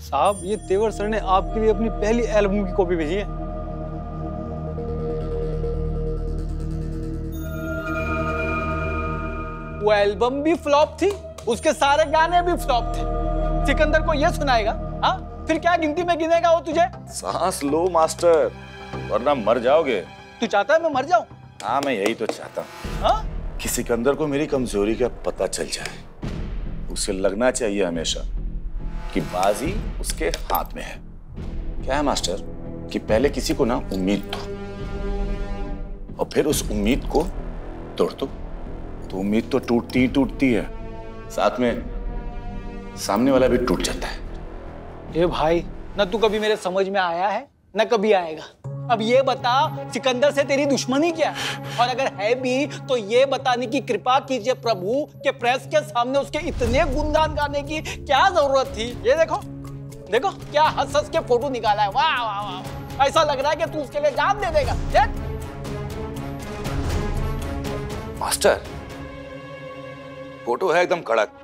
साहब, ये तेवर सर ने आपके लिए अपनी पहली एल्बम की कॉपी भेजी है। वो एल्बम भी फ्लॉप थी, उसके सारे गाने भी फ्लॉप थे। सिकंदर को ये सुनाएगा? हाँ, फिर क्या गिनती में गिनेगा वो तुझे? सांस लो मास्टर, वरना मर जाओगे। तू चाहता है मैं मर जाऊं? हाँ, मैं यही तो चाहता हूँ। हाँ? कि सिकंदर को मेरी कमजोरी का पता चल जाए। उसे लगना चाहिए हमेशा कि बाजी उसके हाथ में है। क्या है मास्टर कि पहले किसी को ना उम्मीद दो और फिर उस उम्मीद को तोड़ दो, तो उम्मीद तो टूटती ही टूटती है, साथ में सामने वाला भी टूट जाता है। ए भाई, ना तू कभी मेरे समझ में आया है ना कभी आएगा। अब ये बता, सिकंदर से तेरी दुश्मनी क्या है? और अगर है भी तो ये बताने की कृपा कीजिए प्रभु कि प्रेस के सामने उसके इतने गुणगान गाने की क्या जरूरत थी। ये देखो देखो क्या हंस हंस के फोटो निकाला है। वाह वाह वाह, ऐसा लग रहा है कि तू उसके लिए जान दे देगा। देख मास्टर, फोटो है एकदम कड़क।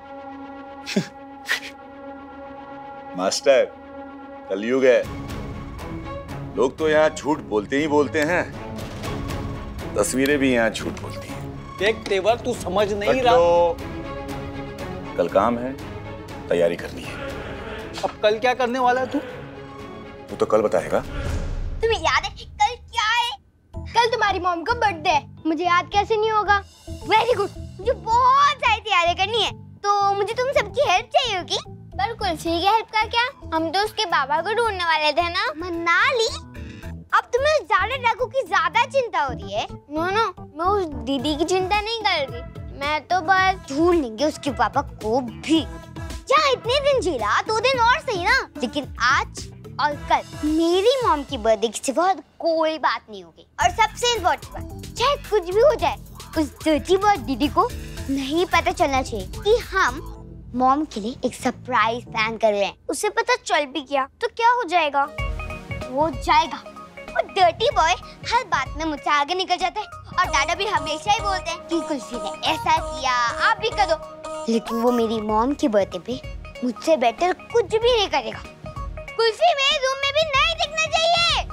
मास्टर, कलयुग है, लोग तो यहाँ झूठ बोलते ही बोलते हैं, तस्वीरें भी यहाँ झूठ बोलती हैं। देख तेवर, तू समझ नहीं रहा। कल काम है, तैयारी करनी है। अब कल क्या करने वाला है तू? वो तो कल बताएगा। तुम्हें याद है कल क्या है? कल तुम्हारी मॉम का बर्थडे है। मुझे याद कैसे नहीं होगा? वेरी गुड, मुझे बहुत सारी तैयारी करनी है, तो मुझे तुम सबकी हेल्प चाहिए होगी। पर कुल्फी की हेल्प का क्या? हम तो उसके बाबा को ढूंढने वाले थे ना। मनाली, अब तुम्हें ज्यादा डाकू की ज्यादा चिंता हो रही है। नो नो, मैं उस दीदी की चिंता नहीं कर रही, मैं तो बस ढूंढ लेंगे उसके पापा को भी। जहाँ इतने दिन झेला 2 दिन और सही ना, लेकिन आज और कल मेरी मॉम की बर्थडे के सिवा कोई बात नहीं होगी। और सबसे इम्पोर्टेंट बात, चाहे कुछ भी हो जाए, उस डर्टी बॉय दीदी को नहीं पता चलना चाहिए कि हम मॉम के लिए एक सरप्राइज प्लान कर रहे हैं। उसे पता चल भी गया तो क्या हो जाएगा? वो जाएगा। और डर्टी बॉय हर बात में मुझसे आगे निकल जाता है, और दादा भी हमेशा ही बोलते हैं कि कुल्फी ने ऐसा किया, आप भी कर दो। लेकिन वो मेरी मॉम के बर्थडे पे मुझसे बेटर कुछ भी नहीं करेगा। कुल्फी मेरे रूम में भी नहीं दिखना चाहिए।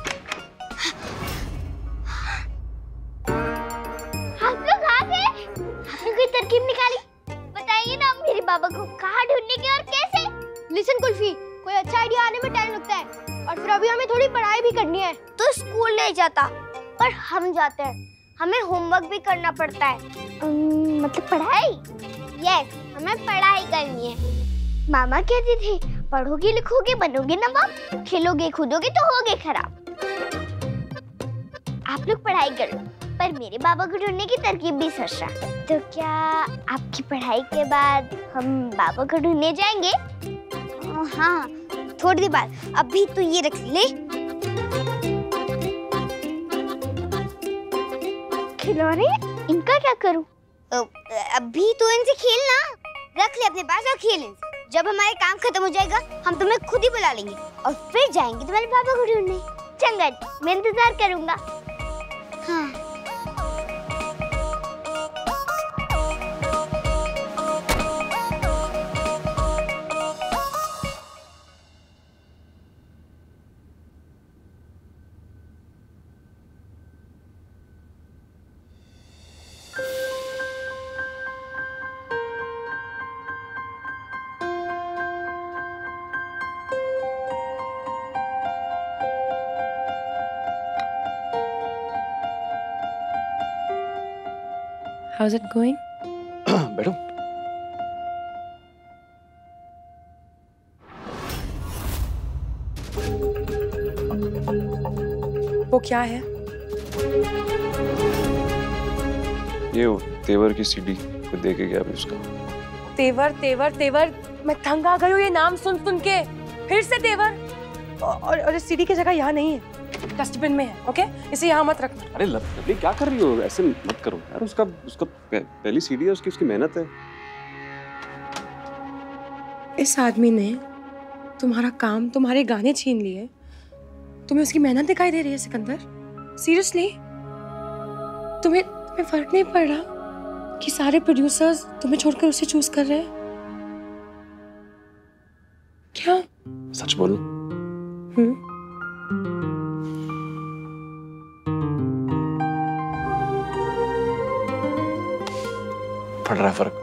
आप लोग आ गए? आपने कोई तरकीब निकाली? बताइए ना मेरे बाबा को कहाँ ढूंढेंगे और कैसे? लिसन कुल्फी, कोई अच्छा आइडिया आने में टाइम लगता है, और फिर अभी हमें थोड़ी पढ़ाई भी करनी है। तो स्कूल नहीं जाता, पर हम जाते हैं। हमें होमवर्क भी करना पड़ता है। मतलब पढ़ाई? यस, हमें पढ़ाई करनी है। मामा कहते थे पढ़ोगे लिखोगे बनोगे नवाब, खेलोगे कूदोगे तो होगे खराब। आप लोग पढ़ाई करो, पर मेरे बाबा को ढूंढने की तरकीब भी सोच रहा। तो क्या आपकी पढ़ाई के बाद हम बाबा को ढूंढने जाएंगे? हाँ, थोड़ी देर बाद। अभी तो ये रख ले। खिलौने, इनका क्या करूं? अभी तो इनसे खेलना। रख ले अपने पास और खेल इनसे। जब हमारे काम खत्म हो जाएगा, हम तुम्हें खुद ही बुला लेंगे और फिर जाएंगे तुम्हारे पापा को ढूंढने। चंगा, मैं इंतजार करूंगा। हाँ। How's it going? बैठो। वो क्या है? ये तेवर की सीडी को देके गया अभी उसका। तेवर तेवर तेवर, मैं तंग आ गई हूँ ये नाम सुन सुन के। फिर से तेवर। और सीडी की जगह यहाँ नहीं है, डस्टबिन में है। ओके, इसे यहाँ मत रखना। अरे लवली क्या कर रही हो? ऐसे मत करो यार। उसका पहली सीडी है, उसकी मेहनत है। इस आदमी ने तुम्हारा काम, तुम्हारे गाने छीन लिए। तुम्हें उसकी मेहनत दिखाई दे रही है सिकंदर? सीरियसली? तुम्हें फर्क नहीं पड़ रहा कि सारे प्रोड्यूसर्स तुम्हें छोड़कर उसे चूज कर रहे हैं? क्या सच बोलूं? पड़ रहा है फर्क।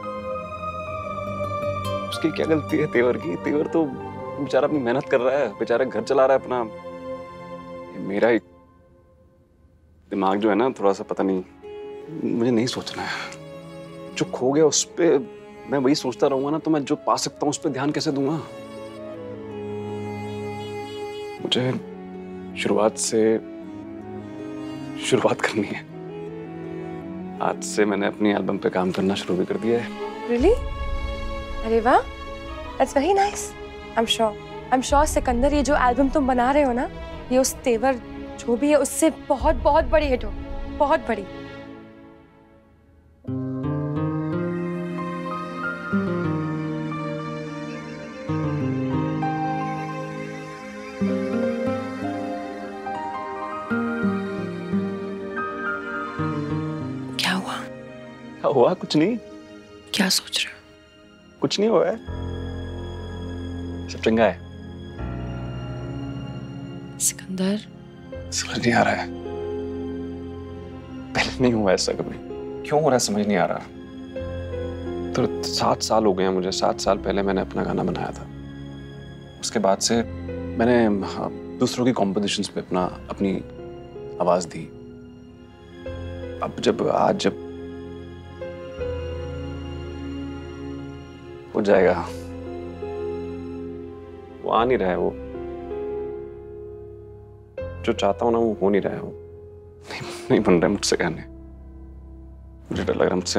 उसकी क्या गलती है तेवर की? तेवर तो बेचारा अपनी मेहनत कर रहा है, बेचारा घर चला रहा है अपना। मेरा ही दिमाग जो है ना, थोड़ा सा पता नहीं, मुझे नहीं सोचना है। जो खो गया उस पे मैं वही सोचता रहूंगा ना, तो मैं जो पा सकता हूँ उस पे ध्यान कैसे दूंगा? मुझे शुरुआत से शुरुआत करनी है। आज से मैंने अपनी एल्बम पे काम करना शुरू भी कर दिया है। Really? अरे वाह, that's very nice. I'm sure Sikandar, ये जो एल्बम तुम बना रहे हो ना, ये उस तेवर जो भी है उससे बहुत बहुत बड़ी हिट हो, बहुत बड़ी। क्या हुआ? हुआ कुछ नहीं। क्या सोच रहे हो? कुछ नहीं हुआ है, सब चंगा है। सिकंदर, समझ नहीं आ रहा है, पहले नहीं हुआ ऐसा कभी, क्यों हो रहा है समझ नहीं आ रहा। तो 7 साल हो गए हैं मुझे। 7 साल पहले मैंने अपना गाना बनाया था। उसके बाद से मैंने दूसरों की कॉम्पोजिशंस पे अपनी आवाज दी। अब आज जब हो जाएगा, वो आ नहीं रहा है, वो जो चाहता हूं ना वो हो नहीं रहा है, वो नहीं बन रहा है मुझसे गाने। मुझे डर लग रहा है मुझसे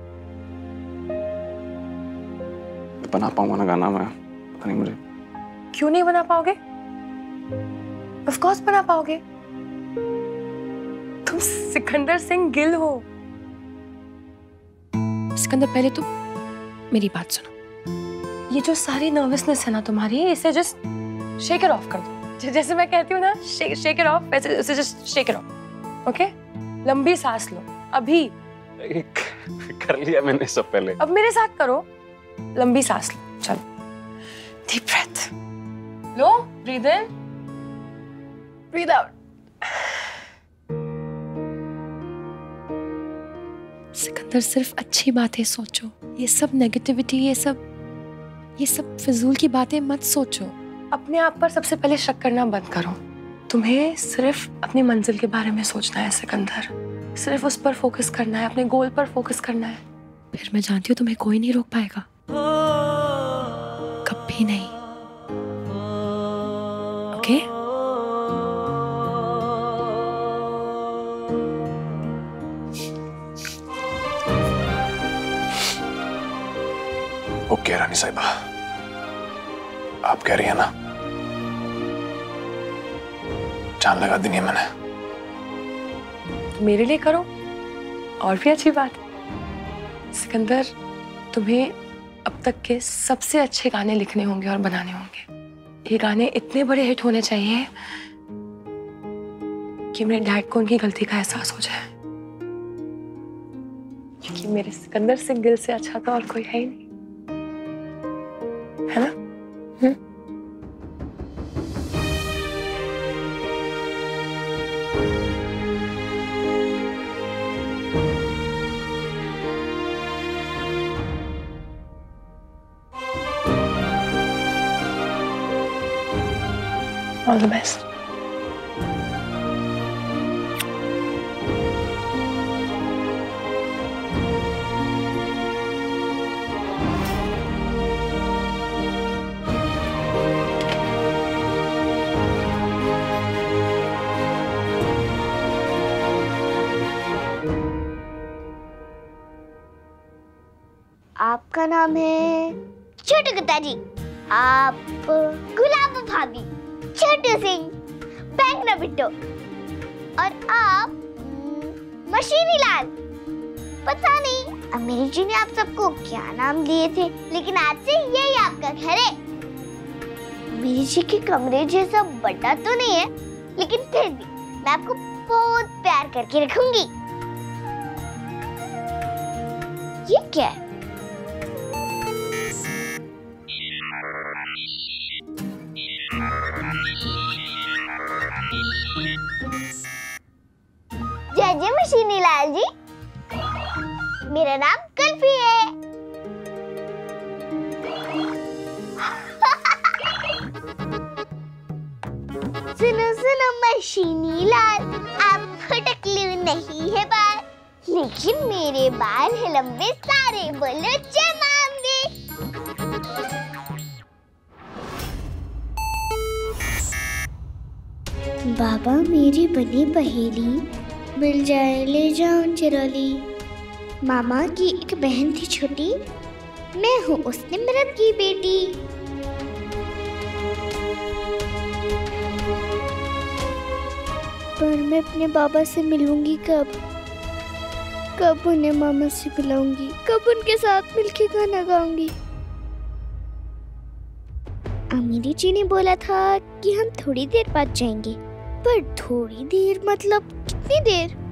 बना पाऊंगा ना गाना मैं, पता नहीं मुझे। क्यों नहीं बना पाओगे? ऑफ कोर्स बना पाओगे। तुम सिकंदर सिंह गिल हो। सिकंदर, पहले तुम मेरी बात सुनो। ये जो सारी नर्वसनेस है ना तुम्हारी, इसे जस्ट शेक इट ऑफ कर दो। जैसे मैं कहती हूँ ना, शेक इट ऑफ, वैसे इसे just shake it off. Okay? लंबी सांस लो अभी। कर लिया मैंने सब पहले। अब मेरे साथ करो। लंबी सांस लो। चलो, डीप ब्रेथ लो, breathe in, breathe out. Sikandar, सिर्फ अच्छी बातें सोचो। ये सब नेगेटिविटी, ये सब फिजूल की बातें मत सोचो। अपने आप पर सबसे पहले शक करना बंद करो। तुम्हें सिर्फ अपनी मंजिल के बारे में सोचना है सिकंदर। सिर्फ उस पर फोकस करना है, अपने गोल पर फोकस करना है। फिर मैं जानती हूँ तुम्हें कोई नहीं रोक पाएगा, कभी नहीं। ओके? ओके रानी साहिबा, आप कह रही है ना, जान लगा दी है मैंने। मेरे लिए करो, और भी अच्छी बात है। सिकंदर, तुम्हें अब तक के सबसे अच्छे गाने लिखने होंगे और बनाने होंगे। ये गाने इतने बड़े हिट होने चाहिए कि मेरे डैड को उनकी गलती का एहसास हो जाए, क्योंकि मेरे सिकंदर सिंह गिल से अच्छा तो और कोई है ही नहीं, है ना? All the best. आपका नाम है छोटू गुप्ता जी। आप गुलाब भाभी, छोटू सिंह, बैंगना बिट्टो, और आप मशीनी लाल। पता नहीं अमीर जी ने आप सबको क्या नाम दिए थे, लेकिन आज से यही आपका घर है। अमीर जी के कमरे जैसा बड़ा तो नहीं है, लेकिन फिर भी मैं आपको बहुत प्यार करके रखूंगी। ये क्या है? जय जय मशीनी लाल जी, मेरा नाम कुल्फी है। सुनो सुनो मशीनी लाल, आपको टकलू नहीं है बाल, लेकिन मेरे बाल है लंबे सारे, बोलो जय मांबे। बाबा मेरी बनी पहेली, मिल जाए ले जाऊं चिरौली। मामा की एक बहन थी छोटी, मैं हूँ उसने मृत की बेटी। पर मैं अपने बाबा से मिलूंगी कब? कब उन्हें मामा से मिलाऊंगी? कब उनके साथ मिलके गाना गाऊंगी? अमीरी जी ने बोला था कि हम थोड़ी देर बाद जाएंगे, पर थोड़ी देर मतलब कितनी देर?